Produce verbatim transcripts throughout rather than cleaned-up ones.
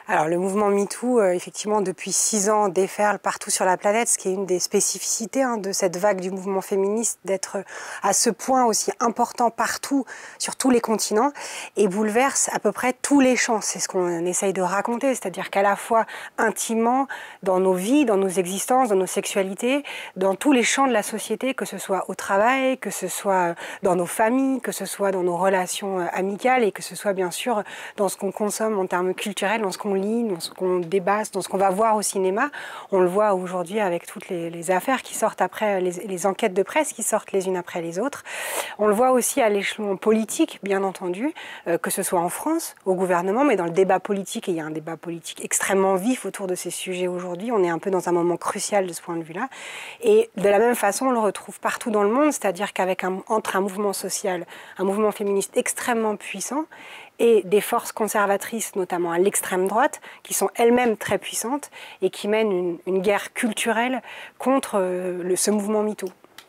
Alors le mouvement MeToo, euh, effectivement, depuis six ans, déferle partout sur la planète, ce qui est une des spécificités hein, de cette vague du mouvement féministe, d'être à ce point aussi important partout, sur tous les continents, et bouleverse à peu près tous les champs. C'est ce qu'on essaye de raconter, c'est-à-dire qu'à la fois intimement, dans nos vies, dans nos existences, dans nos sexualités, dans tous les champs de la société, que ce soit au travail, que ce soit dans nos familles, que ce soit dans nos relations amicales, et que ce soit bien sûr dans ce qu'on consomme en termes culturels, dans ce qu'on dans ce qu'on débat, dans ce qu'on va voir au cinéma. On le voit aujourd'hui avec toutes les, les affaires qui sortent après, les, les enquêtes de presse qui sortent les unes après les autres. On le voit aussi à l'échelon politique, bien entendu, euh, que ce soit en France, au gouvernement, mais dans le débat politique, et il y a un débat politique extrêmement vif autour de ces sujets aujourd'hui. On est un peu dans un moment crucial de ce point de vue-là. Et de la même façon, on le retrouve partout dans le monde, c'est-à-dire qu'avec un, entre un mouvement social, un mouvement féministe extrêmement puissant, et des forces conservatrices, notamment à l'extrême droite, qui sont elles-mêmes très puissantes et qui mènent une, une guerre culturelle contre euh, le, ce mouvement MeToo.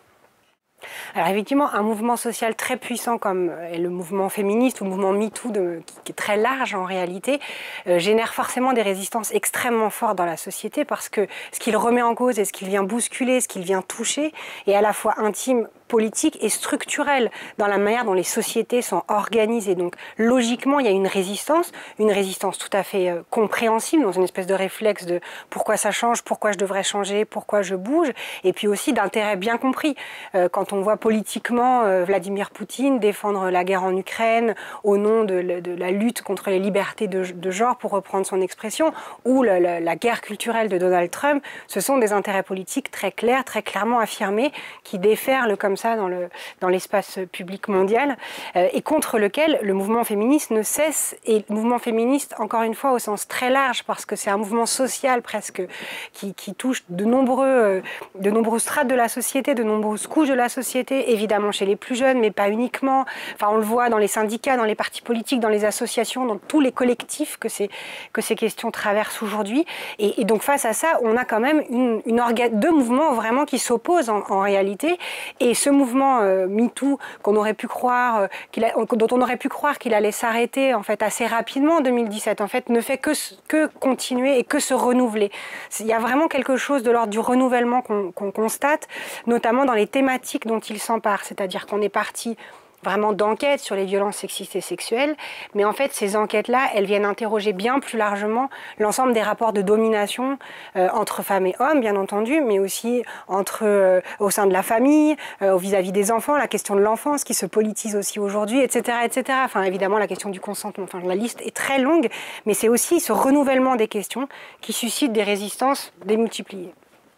Alors effectivement, un mouvement social très puissant comme est le mouvement féministe ou le mouvement MeToo, de, qui, qui est très large en réalité, euh, génère forcément des résistances extrêmement fortes dans la société parce que ce qu'il remet en cause et ce qu'il vient bousculer, ce qu'il vient toucher est à la fois intime, politique et structurelle dans la manière dont les sociétés sont organisées. Donc logiquement, il y a une résistance, une résistance tout à fait euh, compréhensible, dans une espèce de réflexe de pourquoi ça change, pourquoi je devrais changer, pourquoi je bouge, et puis aussi d'intérêt bien compris. Euh, quand on voit politiquement euh, Vladimir Poutine défendre la guerre en Ukraine au nom de, de la lutte contre les libertés de, de genre, pour reprendre son expression, ou la, la, la guerre culturelle de Donald Trump, ce sont des intérêts politiques très clairs, très clairement affirmés, qui déferlent comme ça dans le dans l'espace public mondial euh, et contre lequel le mouvement féministe ne cesse, et le mouvement féministe encore une fois au sens très large parce que c'est un mouvement social presque qui, qui touche de nombreux euh, de nombreuses strates de la société, de nombreuses couches de la société, évidemment chez les plus jeunes mais pas uniquement. Enfin on le voit dans les syndicats, dans les partis politiques, dans les associations, dans tous les collectifs que ces que ces questions traversent aujourd'hui, et, et donc face à ça on a quand même une, une orga deux mouvements vraiment qui s'opposent en, en réalité, et ce mouvement euh, MeToo qu'on aurait pu croire, euh, qu'il a, dont on aurait pu croire qu'il allait s'arrêter en fait assez rapidement en deux mille dix-sept, en fait ne fait que, que continuer et que se renouveler. Il y a vraiment quelque chose de l'ordre du renouvellement qu'on qu'on constate, notamment dans les thématiques dont il s'empare, c'est-à-dire qu'on est parti vraiment d'enquêtes sur les violences sexistes et sexuelles, mais en fait ces enquêtes-là, elles viennent interroger bien plus largement l'ensemble des rapports de domination euh, entre femmes et hommes, bien entendu, mais aussi entre euh, au sein de la famille, euh, vis-à-vis des enfants, la question de l'enfance qui se politise aussi aujourd'hui, et cetera, et cetera. Enfin évidemment la question du consentement. Enfin la liste est très longue, mais c'est aussi ce renouvellement des questions qui suscite des résistances démultipliées.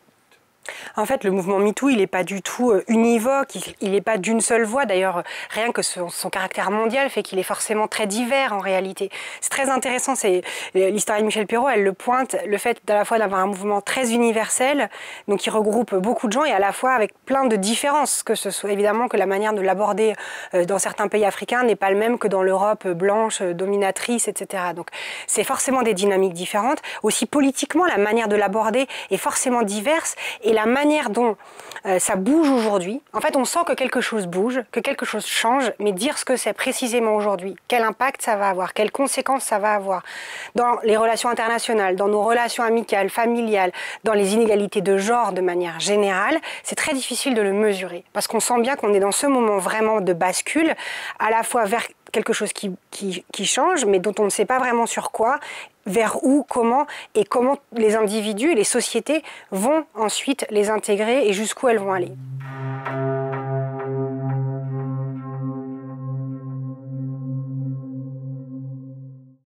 En fait, le mouvement MeToo, il n'est pas du tout univoque, il n'est pas d'une seule voix. D'ailleurs, rien que son, son caractère mondial fait qu'il est forcément très divers en réalité. C'est très intéressant, c'est l'historienne Michèle Perrault, elle le pointe, le fait à la fois d'avoir un mouvement très universel, donc qui regroupe beaucoup de gens, et à la fois avec plein de différences, que ce soit évidemment que la manière de l'aborder dans certains pays africains n'est pas le même que dans l'Europe blanche, dominatrice, et cetera. Donc c'est forcément des dynamiques différentes. Aussi politiquement, la manière de l'aborder est forcément diverse, et la manière dont euh, ça bouge aujourd'hui, en fait on sent que quelque chose bouge, que quelque chose change, mais dire ce que c'est précisément aujourd'hui, quel impact ça va avoir, quelles conséquences ça va avoir dans les relations internationales, dans nos relations amicales, familiales, dans les inégalités de genre de manière générale, c'est très difficile de le mesurer, parce qu'on sent bien qu'on est dans ce moment vraiment de bascule, à la fois vers quelque chose qui, qui, qui change, mais dont on ne sait pas vraiment sur quoi, vers où, comment, et comment les individus et les sociétés vont ensuite les intégrer et jusqu'où elles vont aller.